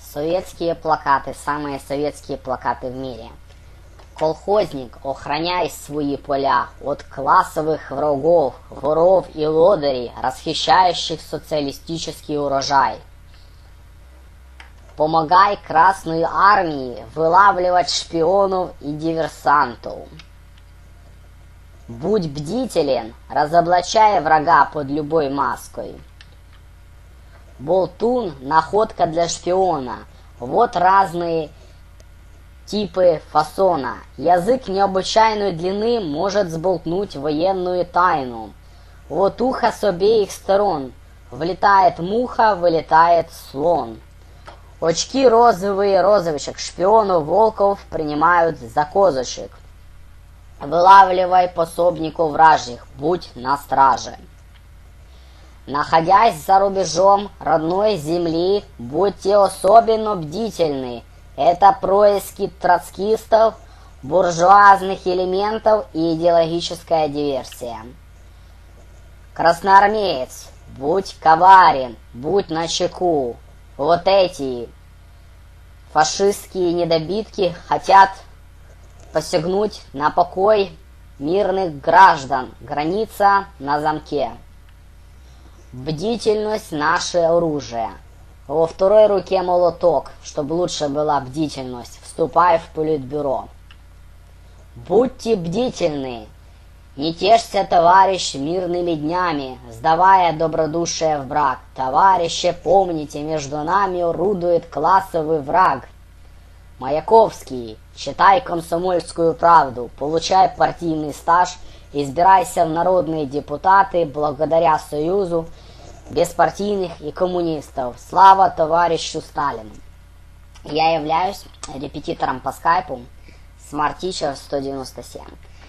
Советские плакаты, самые советские плакаты в мире. Колхозник, охраняй свои поля от классовых врагов, воров и лодырей, расхищающих социалистический урожай. Помогай Красной Армии вылавливать шпионов и диверсантов. Будь бдителен, разоблачай врага под любой маской. Болтун – находка для шпиона. Вот разные типы фасона. Язык необычайной длины может сболтнуть военную тайну. Вот ухо с обеих сторон. Влетает муха, вылетает слон. Очки розовые, розовичек, шпионов, волков принимают за козочек. Вылавливай пособников вражьих, будь на страже. Находясь за рубежом родной земли, будьте особенно бдительны. Это происки троцкистов, буржуазных элементов и идеологическая диверсия. Красноармеец, будь коварен, будь начеку. Вот эти фашистские недобитки хотят посягнуть на покой мирных граждан. Граница на замке. Бдительность – наше оружие. Во второй руке молоток, чтобы лучше была бдительность. Вступай в политбюро. Будьте бдительны. Не тешься, товарищ, мирными днями, сдавая добродушие в брак. Товарищи, помните, между нами орудует классовый враг. Маяковский, читай «Комсомольскую правду», получай партийный стаж, избирайся в народные депутаты благодаря союзу беспартийных и коммунистов. Слава товарищу Сталину! Я являюсь репетитором по скайпу Smart Teacher 197.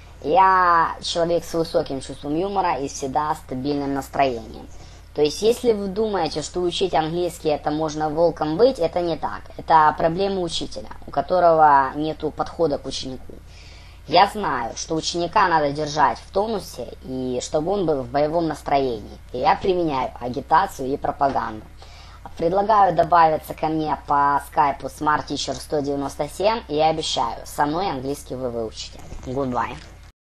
Я человек с высоким чувством юмора и всегда стабильным настроением. То есть, если вы думаете, что учить английский это можно волком быть, это не так. Это проблема учителя, у которого нету подхода к ученику. Я знаю, что ученика надо держать в тонусе, и чтобы он был в боевом настроении. И я применяю агитацию и пропаганду. Предлагаю добавиться ко мне по скайпу Smart Teacher 197, и я обещаю, со мной английский вы выучите. Goodbye.